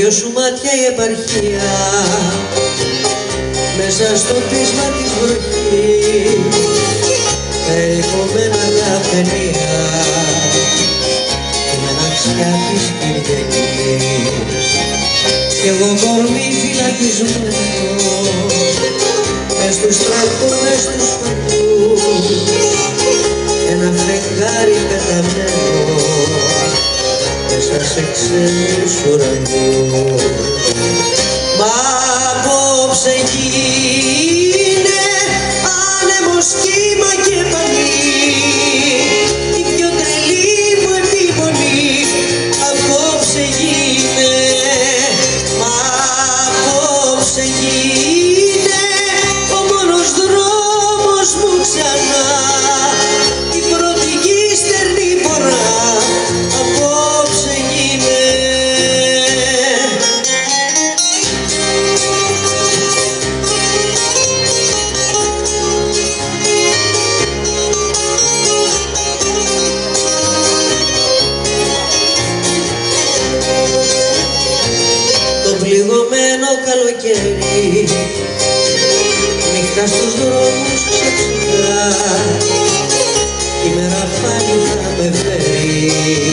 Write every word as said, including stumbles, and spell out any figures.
δυο σου μάτια η επαρχία μέσα στο πείσμα της βροχής, περικομμένα καφενεία την αναξιά της Κυριακής, κι εγώ κορμί φυλακισμένο μες στους τραπώνες τους παντούς, ένα φεγγάρι πεταμένο μέσα σε ξένους ουρανούς. Μα απόψε γίνε άνεμος, κύμα και πανί, η πιο τρελή μου επιμονή. Απόψε γίνε, μα απόψε γίνε ο μόνος δρόμος μου ξανά, η πρώτη γη στερνή πορά. Απόψε γίνε. Το πληγωμένο καλοκαίρι, νύχτα στους δρόμους ξεψυχά, η μέρα πάλι θα με φέρει